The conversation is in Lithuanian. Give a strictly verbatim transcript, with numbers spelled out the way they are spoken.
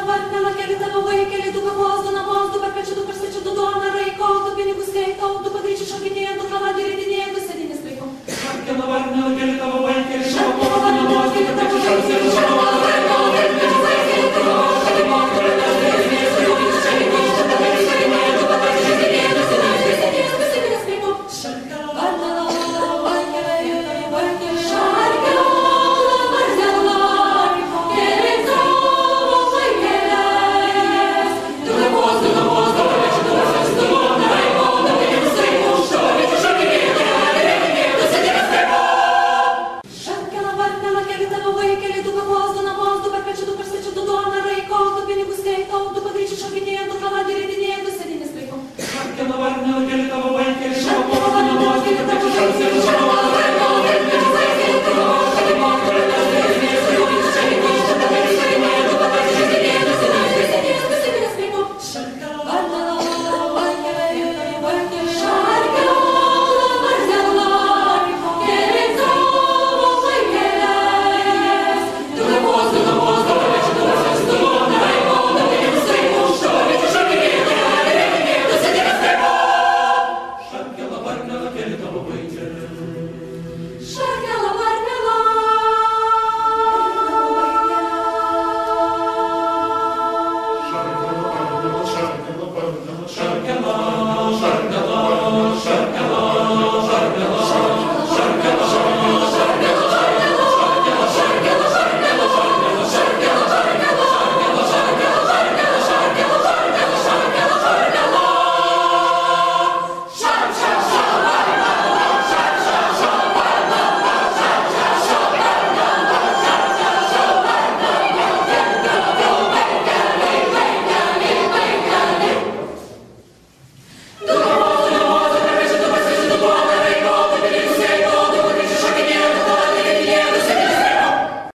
varnelą, keli tavo vaikeli, tu kakos, du namos, du per pečių, du per svečių, du duoną raiko, du pinigus skaitau, du pagryčių šokinėja, du kaladį ridinėja, du sėdinį straikau. Varnelą, varnelą, keli tavo vaikeli, tu kakos, du namos, du per pečių, du per svečių, du duoną raiko, du pinigus skaitau, du kaladį ridinėja, du sėdinį straikau. Du pagryčių šokinėja,